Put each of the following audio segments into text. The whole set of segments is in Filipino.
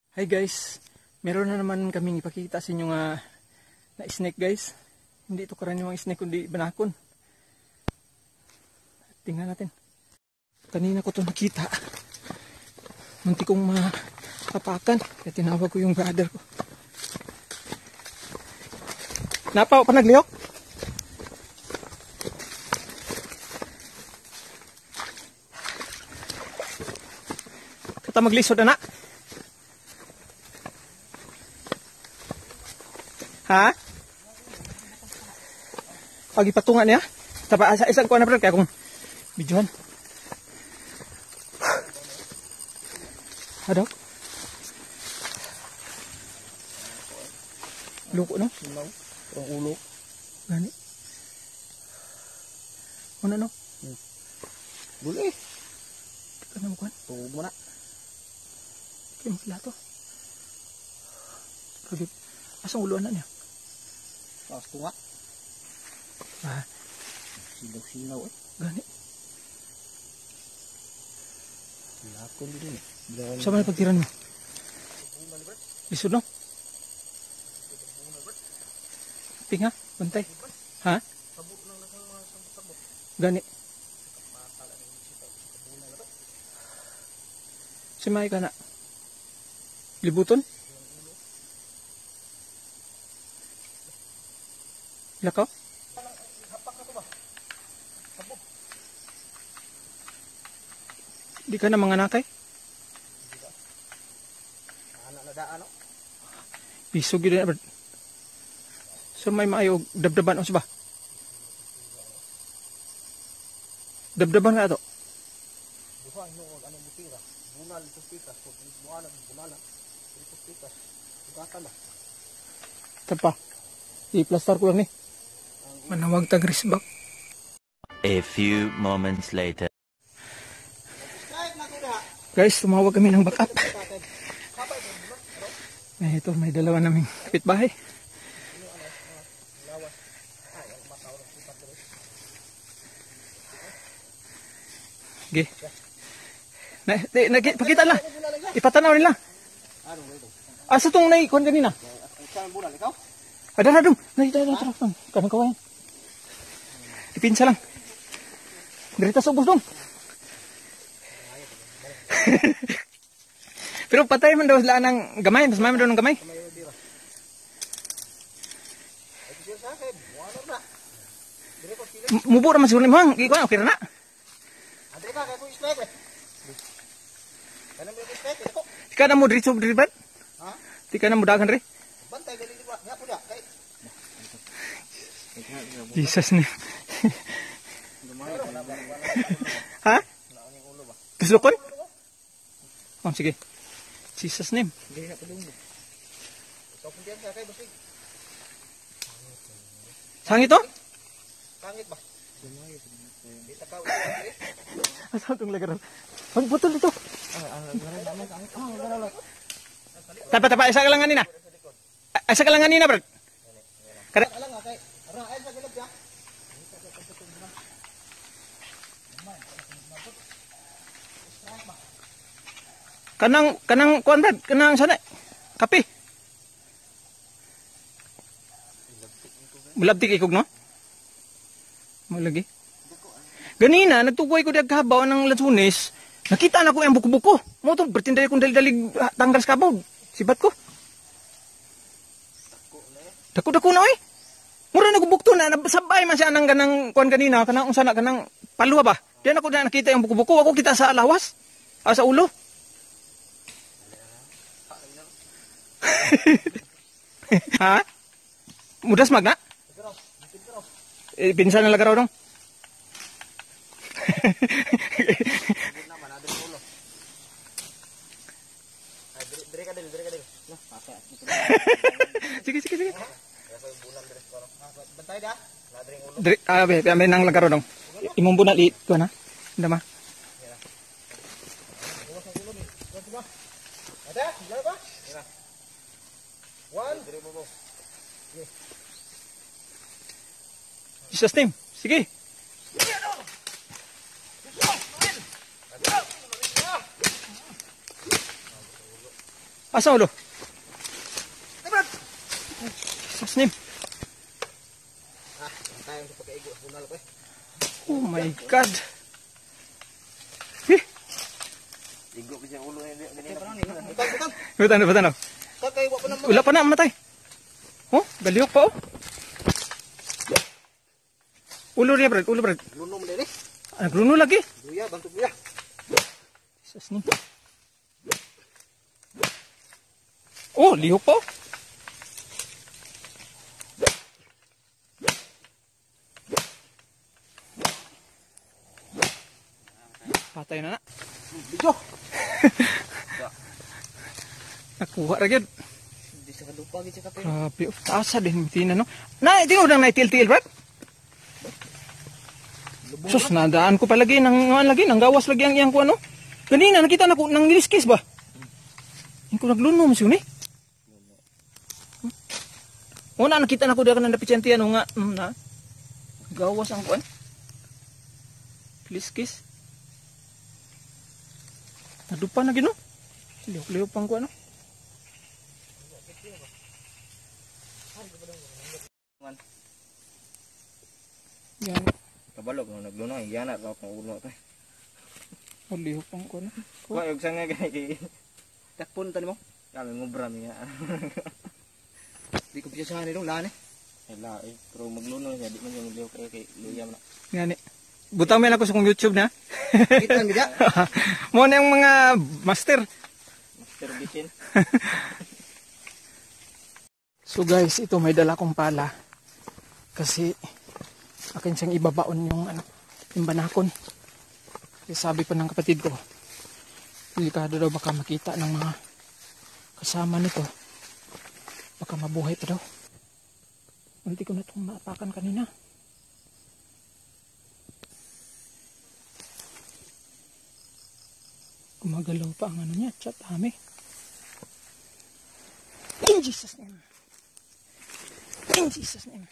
Hi guys, meron na naman kaming ipakita sa inyo na snake guys. Hindi ito karaniwang snake kundi banakon. Tingnan natin. Kanina ko ito nakita. Munti kong makapakan. Kaya tinawag ko yung brother ko. Napaw pa nagliyok? Kata maglisod na na. Ha? Pagi patungan ya. Tapa asa ko na brad kaya kung bijuan. Ada? Luko no? Ang ulo. Gani. Ano no? Boleh. Kana mo kan? Tuog mo na. Kaya mo to. Pagit. Asang uluan na niya? Taas ko nga. Ah. Silaw-silaw eh. Gani. Silakon din eh. Saan ba na pagtiran mo? Lisod no? Pinga? Bantay? Ha? Gani. Simay ka na. Libuton? Lakaw? Di ka na mga nakay? Anak na daan, no? Bisog yun na, so may maayo dabdaban o siba? Dabdaban ka ito? Buhan yung anong butira. Bunal ito pikas. Bunalan. Ito pikas. Bugatan na. Tapa. I-plaster ko lang ni. Manawag tag risbak. A few moments later. Guys, tumawag kami ng backup. Ito, may dalawa naming kapitbahay. Okay. Pakita lang. Ipatanaw nila. Asa itong naikon kanina? Ada dong. Kanang kawayan. Ipinsa lang. Derita subos dong. Pero patay man daw sila ng gamay. Mas may man daw ng gamay. Mubo naman siguro ni Mohang. Ikaw, okay na na. Tika na mo dito, Brad? Tika na mo dagan rin? Jesus name. Ha? Tuslukon? Oh, sige. Jesus name. Sangit to? Sangit ba? Asal itong lagaran? Ang putol dito. Tapa, isa ka lang ganina. Isa ka lang ganina, Brad. Kanang kuan Brad, kanang sana. Kape. Mulabtik ikog no? Malagi. Ganina nagtukoy ko diag kabaw ng Lansunes. Nakita na ko ang buko-buko. Mo to bertinday kong dali-dali tanggal sa kabaw. Sibat ko. Dako-dako na oy. Mura na gubukto na sabay man siya nang kanang kuan kanina, kanang unsana kanang paluwa ba. Diyan ako na nakita yung buko-buko, ako kita sa lawas. Sa ulo. Ha? Mudas magna? Pinsan na lagaraw dong. Sige. Bantay dah. May nang lagaraw dong. Imong bunal ito na. Ndama. Ada? Berapa? Jesus name. Sige. Asa ulo? Jesus name. Tayo sa pagkaigo sa bunal ko eh. Oh my God. Igo ko siya ulo eh. Butan. Kakay, wala pa naman. Wala pa na matay. Oh, galihok pa oh. Ulo niya Brad, ulo Brad. Luno mo din eh. Nagruno lagi. Luya, bantuk luya. Jesus name. Oh, lihok pa oh. Patay na na. Bijo. Nakuha ra gyud. Hindi sa kadupa gid sa kape. Grabe, taasa din mitina no. Na, tingnan mo nang naitil-til, Brad. Sus, nadaan ko palagi nang gawas lagi ang iyang ko ano. Kanina nakita na ko nang niliskis ba? Ko naglunom siya ni. Una nakita na ko daw kanang napitsente ano nga na gawas ang kuan. Liskis. Nadupa na gino. Liok-liok pang kuan ano. Yan. Kabalog no nagluno yana ra ko ulo ta. Liok pang kuan. Ko yung sanga kay takpon tan mo. Kami ngobra niya. Di ko bisa sa nilong lani. Ela eh pero magluno siya di man yung liok kay luya man. Ngani. Butang men ako sa kong YouTube na. Kita mi da. Mo na yung mga master. Master bisin. So guys, ito may dala kong pala. Kasi akin siyang ibabaon yung yung banakon. Kasi sabi pa ng kapatid ko, delikado daw baka makita ng mga kasama nito. Baka mabuhay pa daw. Hindi ko na itong maapakan kanina. Gumagalaw pa ang ano niya, chat hami. In Jesus name. In Jesus name.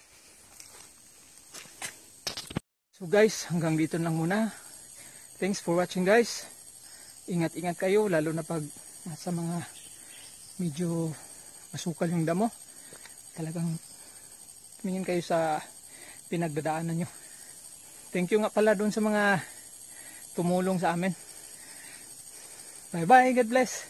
So guys, hanggang dito lang muna. Thanks for watching guys. Ingat-ingat kayo, lalo na pag nasa mga medyo masukal yung damo. Talagang tumingin kayo sa pinagdadaanan nyo. Thank you nga pala doon sa mga tumulong sa amin. Bye bye, God bless.